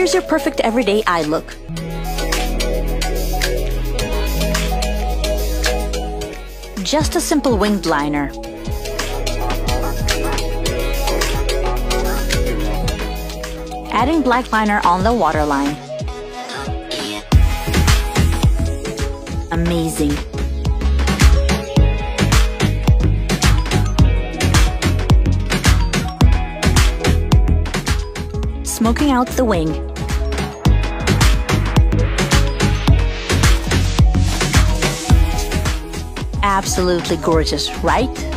here's your perfect everyday eye look. Just a simple winged liner. Adding black liner on the waterline. Amazing. Smoking out the wing. Absolutely gorgeous, right?